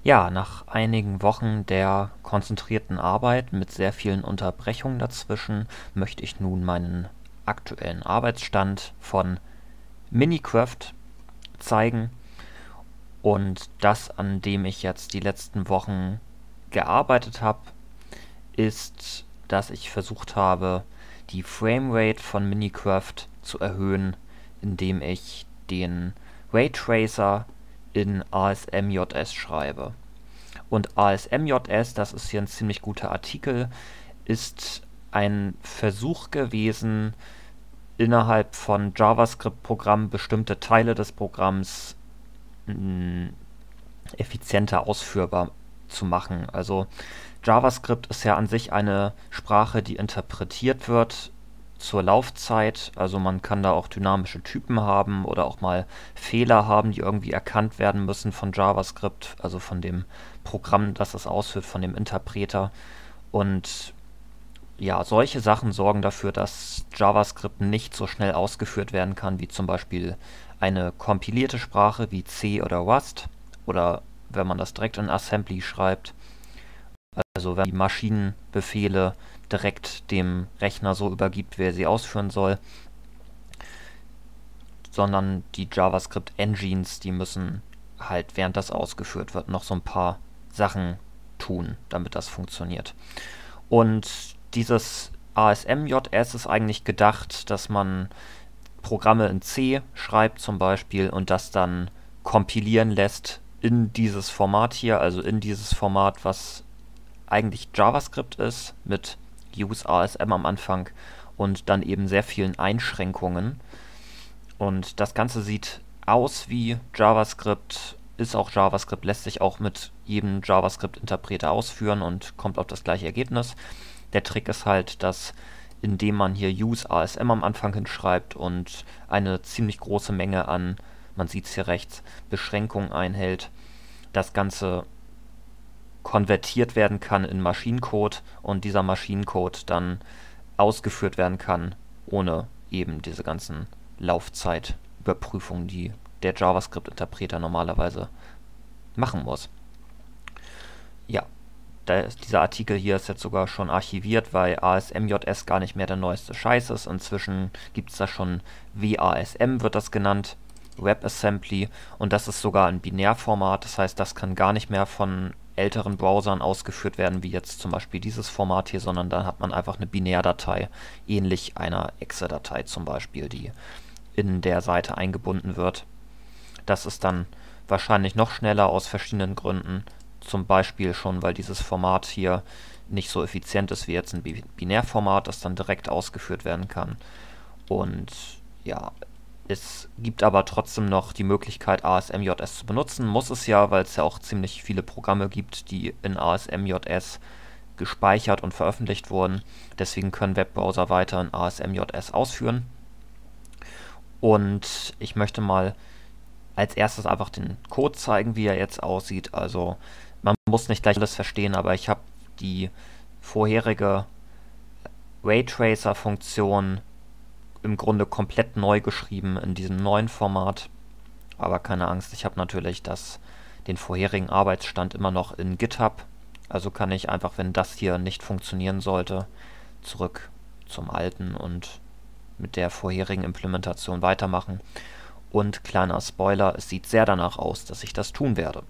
Ja, nach einigen Wochen der konzentrierten Arbeit mit sehr vielen Unterbrechungen dazwischen möchte ich nun meinen aktuellen Arbeitsstand von Minecraft zeigen und das, an dem ich jetzt die letzten Wochen gearbeitet habe, ist, dass ich versucht habe, die Framerate von Minecraft zu erhöhen, indem ich den Raytracer in ASMJS schreibe. Und ASMJS, das ist hier ein ziemlich guter Artikel, ist ein Versuch gewesen, innerhalb von JavaScript-Programmen bestimmte Teile des Programms effizienter ausführbar zu machen. Also JavaScript ist ja an sich eine Sprache, die interpretiert wird zur Laufzeit. Also man kann da auch dynamische Typen haben oder auch mal Fehler haben, die irgendwie erkannt werden müssen von JavaScript, also von dem Programm, das es ausführt, von dem Interpreter. Und ja, solche Sachen sorgen dafür, dass JavaScript nicht so schnell ausgeführt werden kann, wie zum Beispiel eine kompilierte Sprache wie C oder Rust oder wenn man das direkt in Assembly schreibt. Also wenn die Maschinenbefehle direkt dem Rechner so übergibt, wie er sie ausführen soll, sondern die JavaScript-Engines, die müssen halt, während das ausgeführt wird, noch so ein paar Sachen tun, damit das funktioniert. Und dieses ASMJS ist eigentlich gedacht, dass man Programme in C schreibt zum Beispiel und das dann kompilieren lässt in dieses Format hier, also in dieses Format, was eigentlich JavaScript ist, mit Use ASM am Anfang und dann eben sehr vielen Einschränkungen. Und das Ganze sieht aus wie JavaScript, ist auch JavaScript, lässt sich auch mit jedem JavaScript-Interpreter ausführen und kommt auf das gleiche Ergebnis. Der Trick ist halt, dass indem man hier Use ASM am Anfang hinschreibt und eine ziemlich große Menge an, man sieht es hier rechts, Beschränkungen einhält, das Ganze konvertiert werden kann in Maschinencode und dieser Maschinencode dann ausgeführt werden kann, ohne eben diese ganzen Laufzeitüberprüfungen, die der JavaScript-Interpreter normalerweise machen muss. Ja, dieser Artikel hier ist jetzt sogar schon archiviert, weil ASMJS gar nicht mehr der neueste Scheiß ist. Inzwischen gibt es da schon WASM, wird das genannt, WebAssembly, und das ist sogar ein Binärformat, das heißt, das kann gar nicht mehr von älteren Browsern ausgeführt werden, wie jetzt zum Beispiel dieses Format hier, sondern dann hat man einfach eine Binärdatei, ähnlich einer Exe-Datei zum Beispiel, die in der Seite eingebunden wird. Das ist dann wahrscheinlich noch schneller aus verschiedenen Gründen, zum Beispiel schon, weil dieses Format hier nicht so effizient ist wie jetzt ein Binärformat, das dann direkt ausgeführt werden kann. Und ja, es gibt aber trotzdem noch die Möglichkeit, ASMJS zu benutzen. Muss es ja, weil es ja auch ziemlich viele Programme gibt, die in ASMJS gespeichert und veröffentlicht wurden. Deswegen können Webbrowser weiter in ASMJS ausführen. Und ich möchte mal als erstes einfach den Code zeigen, wie er jetzt aussieht. Also man muss nicht gleich alles verstehen, aber ich habe die vorherige Raytracer-Funktion im Grunde komplett neu geschrieben in diesem neuen Format. Aber keine Angst, ich habe natürlich den vorherigen Arbeitsstand immer noch in GitHub. Also kann ich einfach, wenn das hier nicht funktionieren sollte, zurück zum alten und mit der vorherigen Implementation weitermachen. Und kleiner Spoiler, es sieht sehr danach aus, dass ich das tun werde.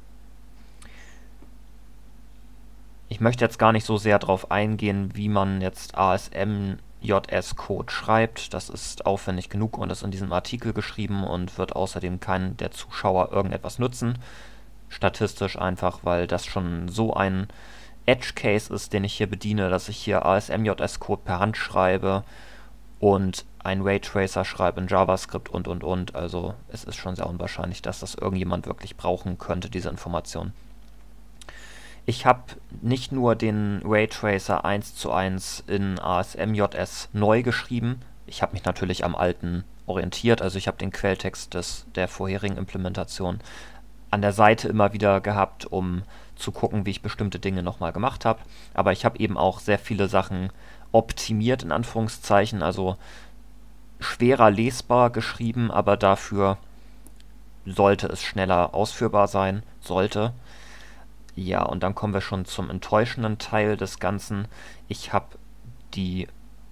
Ich möchte jetzt gar nicht so sehr darauf eingehen, wie man jetzt ASMJS-Code schreibt. Das ist aufwendig genug und ist in diesem Artikel geschrieben und wird außerdem keinen der Zuschauer irgendetwas nützen. Statistisch einfach, weil das schon so ein Edge-Case ist, den ich hier bediene, dass ich hier ASMJS-Code per Hand schreibe und ein Raytracer schreibe in JavaScript und. Also es ist schon sehr unwahrscheinlich, dass das irgendjemand wirklich brauchen könnte, diese Information. Ich habe nicht nur den Raytracer 1:1 in ASMJS neu geschrieben, ich habe mich natürlich am alten orientiert, also ich habe den Quelltext der vorherigen Implementation an der Seite immer wieder gehabt, um zu gucken, wie ich bestimmte Dinge nochmal gemacht habe. Aber ich habe eben auch sehr viele Sachen optimiert, in Anführungszeichen, also schwerer lesbar geschrieben, aber dafür sollte es schneller ausführbar sein, sollte. Ja, und dann kommen wir schon zum enttäuschenden Teil des Ganzen. Ich habe die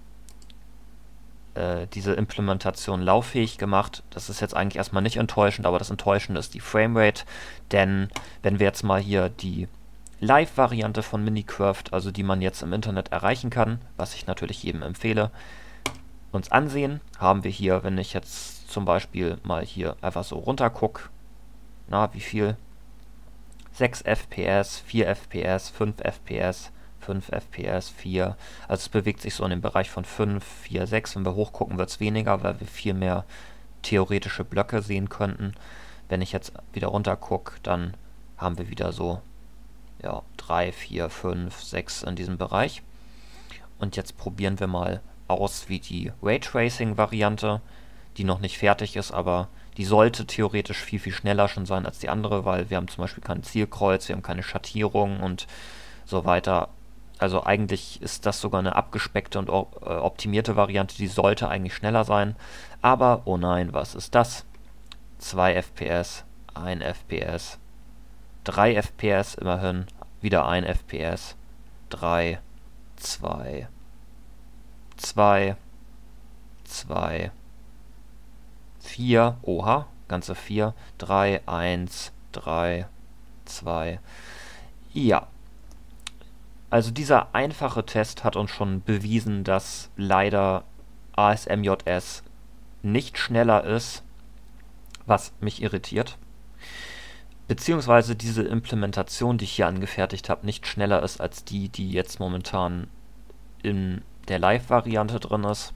diese Implementation lauffähig gemacht. Das ist jetzt eigentlich erstmal nicht enttäuschend, aber das Enttäuschende ist die Framerate, denn wenn wir jetzt mal hier die Live-Variante von Minicraft, also die man jetzt im Internet erreichen kann, was ich natürlich jedem empfehle, uns ansehen, haben wir hier, wenn ich jetzt zum Beispiel mal hier einfach so runter gucke, na, wie viel? 6 FPS, 4 FPS, 5 FPS, 5 FPS, 4. Also es bewegt sich so in dem Bereich von 5, 4, 6. Wenn wir hochgucken, wird es weniger, weil wir viel mehr theoretische Blöcke sehen könnten. Wenn ich jetzt wieder runter gucke, dann haben wir wieder so ja, 3, 4, 5, 6 in diesem Bereich. Und jetzt probieren wir mal aus, wie die Raytracing-Variante, die noch nicht fertig ist, aber die sollte theoretisch viel, viel schneller schon sein als die andere, weil wir haben zum Beispiel kein Zielkreuz, wir haben keine Schattierung und so weiter. Also eigentlich ist das sogar eine abgespeckte und optimierte Variante, die sollte eigentlich schneller sein. Aber, oh nein, was ist das? 2 FPS, 1 FPS, 3 FPS immerhin, wieder 1 FPS, 3, 2, 2, 2, 4, oha, ganze 4, 3, 1, 3, 2. Ja, also dieser einfache Test hat uns schon bewiesen, dass leider ASMJS nicht schneller ist, was mich irritiert. Beziehungsweise diese Implementation, die ich hier angefertigt habe, nicht schneller ist als die, die jetzt momentan in der Live-Variante drin ist.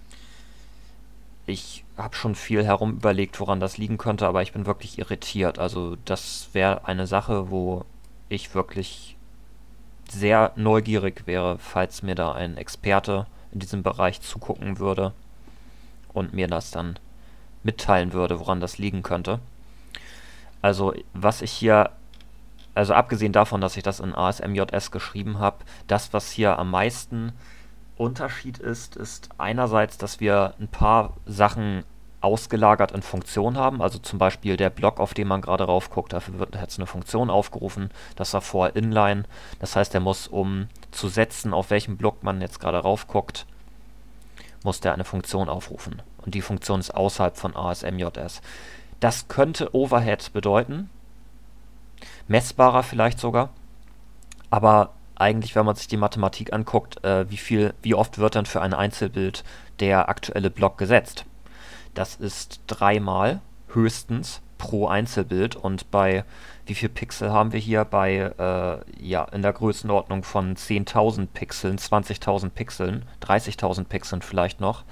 Ich habe schon viel herum überlegt, woran das liegen könnte, aber ich bin wirklich irritiert. Also das wäre eine Sache, wo ich wirklich sehr neugierig wäre, falls mir da ein Experte in diesem Bereich zugucken würde und mir das dann mitteilen würde, woran das liegen könnte. Also was ich hier, also abgesehen davon, dass ich das in ASMJS geschrieben habe, das, was hier am meisten Unterschied ist, ist einerseits, dass wir ein paar Sachen ausgelagert in Funktion haben, also zum Beispiel der Block, auf den man gerade raufguckt, dafür wird jetzt eine Funktion aufgerufen, das war vorher inline, das heißt, der muss, um zu setzen, auf welchen Block man jetzt gerade raufguckt, muss der eine Funktion aufrufen und die Funktion ist außerhalb von ASMJS. Das könnte Overhead bedeuten, messbarer vielleicht sogar, aber eigentlich, wenn man sich die Mathematik anguckt, wie oft wird dann für ein Einzelbild der aktuelle Block gesetzt? Das ist 3-mal höchstens pro Einzelbild und bei wie viel Pixel haben wir hier? Bei ja, in der Größenordnung von 10.000 Pixeln, 20.000 Pixeln, 30.000 Pixeln vielleicht noch.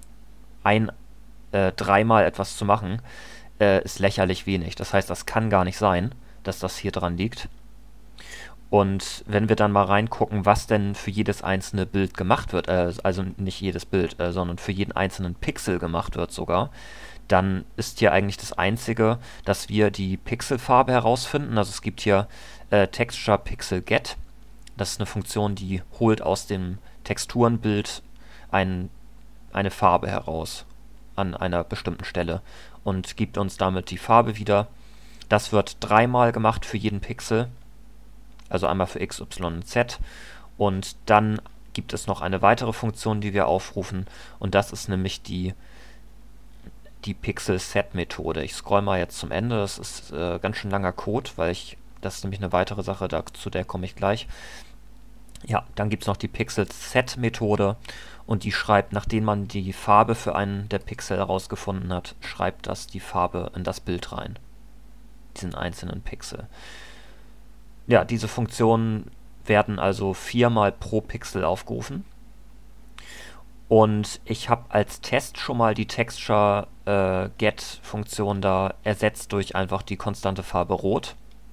3-mal etwas zu machen, ist lächerlich wenig. Das heißt, das kann gar nicht sein, dass das hier dran liegt. Und wenn wir dann mal reingucken, was denn für jedes einzelne Bild gemacht wird, also nicht jedes Bild, sondern für jeden einzelnen Pixel gemacht wird sogar, dann ist hier eigentlich das Einzige, dass wir die Pixelfarbe herausfinden. Also es gibt hier Texture Pixel Get. Das ist eine Funktion, die holt aus dem Texturenbild eine Farbe heraus an einer bestimmten Stelle und gibt uns damit die Farbe wieder. Das wird 3-mal gemacht für jeden Pixel. Also einmal für x, y und z. Und dann gibt es noch eine weitere Funktion, die wir aufrufen. Und das ist nämlich die Pixel-Set-Methode. Ich scroll mal jetzt zum Ende. Das ist ganz schön langer Code, das ist nämlich eine weitere Sache, zu der komme ich gleich. Ja, dann gibt es noch die Pixel-Set-Methode. Und die schreibt, nachdem man die Farbe für einen der Pixel herausgefunden hat, schreibt das die Farbe in das Bild rein. Diesen einzelnen Pixel. Ja, diese Funktionen werden also 4-mal pro Pixel aufgerufen. Und ich habe als Test schon mal die Texture Get Funktion da ersetzt durch einfach die konstante Farbe Rot.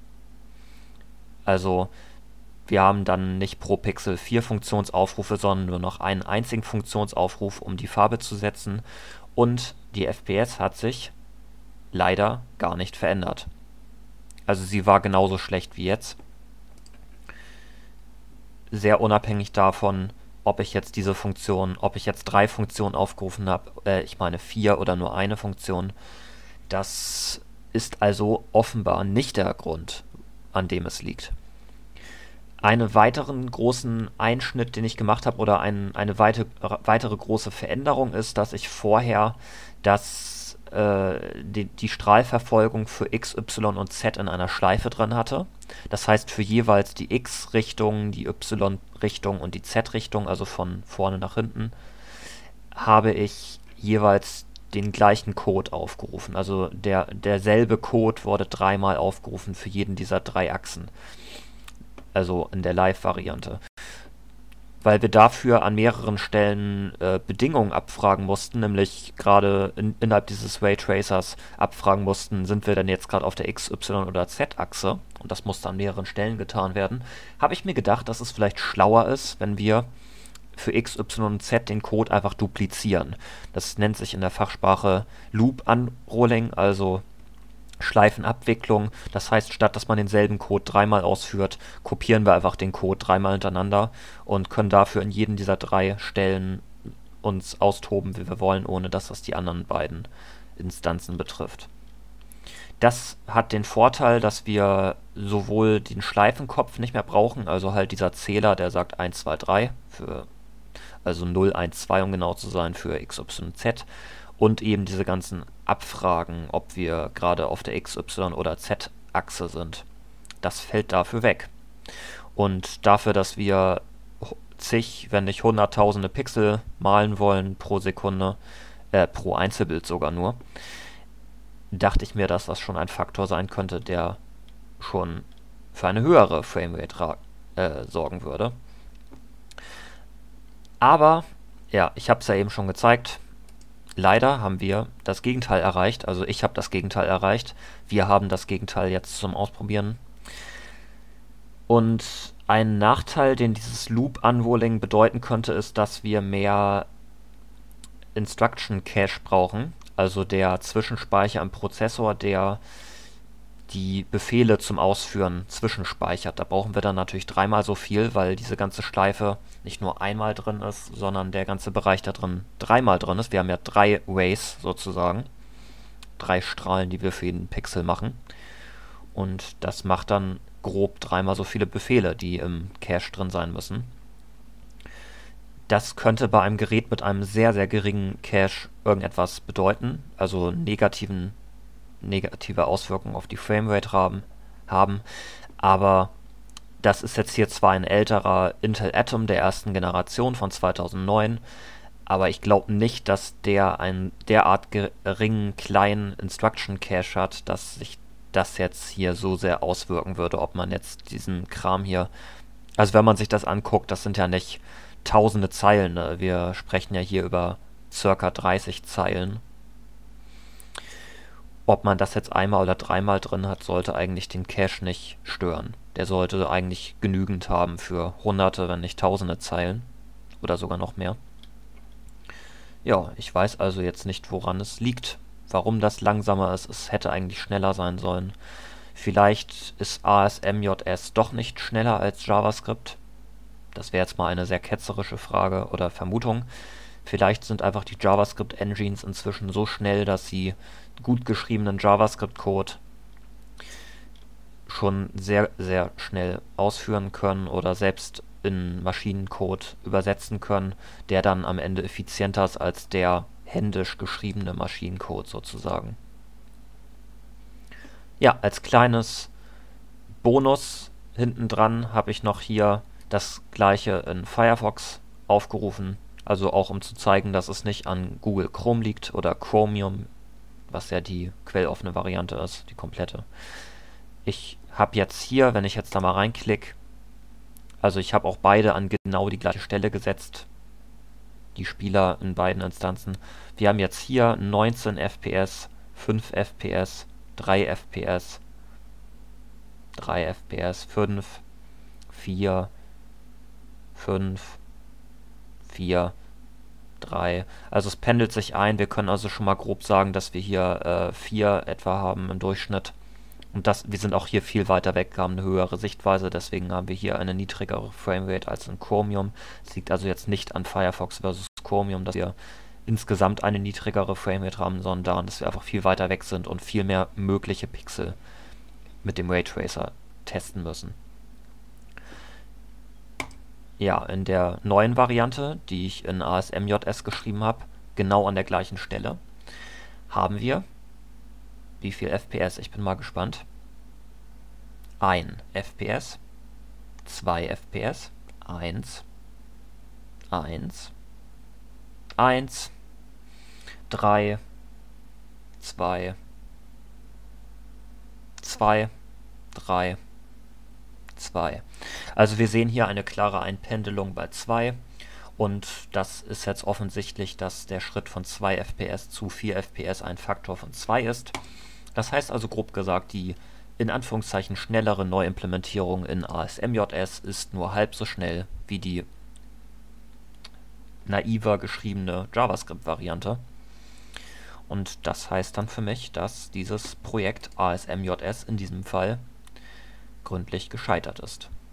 Also wir haben dann nicht pro Pixel 4 Funktionsaufrufe, sondern nur noch einen einzigen Funktionsaufruf, um die Farbe zu setzen. Und die FPS hat sich leider gar nicht verändert. Also sie war genauso schlecht wie jetzt. Sehr unabhängig davon, ob ich jetzt diese Funktion, ob ich jetzt 3 Funktionen aufgerufen habe, ich meine 4 oder nur eine Funktion. Das ist also offenbar nicht der Grund, an dem es liegt. Einen weiteren großen Einschnitt, den ich gemacht habe, oder eine weitere große Veränderung ist, dass ich vorher die Strahlverfolgung für X, Y und Z in einer Schleife drin hatte. Das heißt, für jeweils die X-Richtung, die Y-Richtung und die Z-Richtung, also von vorne nach hinten, habe ich jeweils den gleichen Code aufgerufen. Also derselbe Code wurde dreimal aufgerufen für jeden dieser drei Achsen. Also in der Live-Variante. Weil wir dafür an mehreren Stellen Bedingungen abfragen mussten, nämlich gerade innerhalb dieses Raytracers abfragen mussten, sind wir denn jetzt gerade auf der X, Y oder Z-Achse, und das musste an mehreren Stellen getan werden, habe ich mir gedacht, dass es vielleicht schlauer ist, wenn wir für X, Y und Z den Code einfach duplizieren. Das nennt sich in der Fachsprache Loop Unrolling, also Schleifenabwicklung. Das heißt, statt dass man denselben Code dreimal ausführt, kopieren wir einfach den Code dreimal hintereinander und können dafür in jedem dieser drei Stellen uns austoben, wie wir wollen, ohne dass das die anderen beiden Instanzen betrifft. Das hat den Vorteil, dass wir sowohl den Schleifenkopf nicht mehr brauchen, also halt dieser Zähler, der sagt 1, 2, 3, also 0, 1, 2, um genau zu sein, für X, Y, Z, und eben diese ganzen Abfragen, ob wir gerade auf der X, Y oder Z-Achse sind. Das fällt dafür weg. Und dafür, dass wir zig, wenn nicht hunderttausende Pixel malen wollen pro Sekunde, pro Einzelbild sogar nur, dachte ich mir, dass das schon ein Faktor sein könnte, der schon für eine höhere Framerate sorgen würde. Aber, ja, ich habe es ja eben schon gezeigt, leider haben wir das Gegenteil erreicht. Also ich habe das Gegenteil erreicht. Wir haben das Gegenteil jetzt zum Ausprobieren. Und ein Nachteil, den dieses Loop-Unrolling bedeuten könnte, ist, dass wir mehr Instruction Cache brauchen. Also der Zwischenspeicher im Prozessor, der die Befehle zum Ausführen zwischenspeichert. Da brauchen wir dann natürlich dreimal so viel, weil diese ganze Schleife nicht nur einmal drin ist, sondern der ganze Bereich da drin dreimal drin ist. Wir haben ja 3 Ways sozusagen, 3 Strahlen, die wir für jeden Pixel machen. Und das macht dann grob dreimal so viele Befehle, die im Cache drin sein müssen. Das könnte bei einem Gerät mit einem sehr, sehr geringen Cache irgendetwas bedeuten, also negative Auswirkungen auf die Framerate haben. Aber das ist jetzt hier zwar ein älterer Intel Atom der ersten Generation von 2009, aber ich glaube nicht, dass der einen derart geringen kleinen Instruction Cache hat, dass sich das jetzt hier so sehr auswirken würde, ob man jetzt diesen Kram hier, also wenn man sich das anguckt, das sind ja nicht tausende Zeilen, ne? Wir sprechen ja hier über circa 30 Zeilen. Ob man das jetzt einmal oder dreimal drin hat, sollte eigentlich den Cache nicht stören. Der sollte eigentlich genügend haben für hunderte, wenn nicht tausende Zeilen. Oder sogar noch mehr. Ja, ich weiß also jetzt nicht, woran es liegt. Warum das langsamer ist, es hätte eigentlich schneller sein sollen. Vielleicht ist ASMJS doch nicht schneller als JavaScript. Das wäre jetzt mal eine sehr ketzerische Frage oder Vermutung. Vielleicht sind einfach die JavaScript-Engines inzwischen so schnell, dass sie gut geschriebenen JavaScript-Code schon sehr, sehr schnell ausführen können oder selbst in Maschinencode übersetzen können, der dann am Ende effizienter ist als der händisch geschriebene Maschinencode sozusagen. Ja, als kleines Bonus hinten dran habe ich noch hier das gleiche in Firefox aufgerufen, also auch um zu zeigen, dass es nicht an Google Chrome liegt oder Chromium, was ja die quelloffene Variante ist, die komplette. Ich habe jetzt hier, wenn ich jetzt da mal reinklicke, also ich habe auch beide an genau die gleiche Stelle gesetzt, die Spieler in beiden Instanzen. Wir haben jetzt hier 19 FPS, 5 FPS, 3 FPS, 3 FPS, 5, 4, 5, 4, 3. Also es pendelt sich ein. Wir können also schon mal grob sagen, dass wir hier 4 etwa haben im Durchschnitt. Und wir sind auch hier viel weiter weg, haben eine höhere Sichtweise, deswegen haben wir hier eine niedrigere Framerate als in Chromium. Es liegt also jetzt nicht an Firefox versus Chromium, dass wir insgesamt eine niedrigere Framerate haben, sondern daran, dass wir einfach viel weiter weg sind und viel mehr mögliche Pixel mit dem Raytracer testen müssen. Ja, in der neuen Variante, die ich in ASMJS geschrieben habe, genau an der gleichen Stelle, haben wir, wie viel FPS? Ich bin mal gespannt. 1 FPS, 2 FPS, 1, 1, 1, 3, 2, 2, 3, 2. Also wir sehen hier eine klare Einpendelung bei 2 und das ist jetzt offensichtlich, dass der Schritt von 2 FPS zu 4 FPS ein Faktor von 2 ist. Das heißt also grob gesagt, die in Anführungszeichen schnellere Neuimplementierung in ASMJS ist nur halb so schnell wie die naiver geschriebene JavaScript-Variante. Und das heißt dann für mich, dass dieses Projekt ASMJS in diesem Fall gründlich gescheitert ist.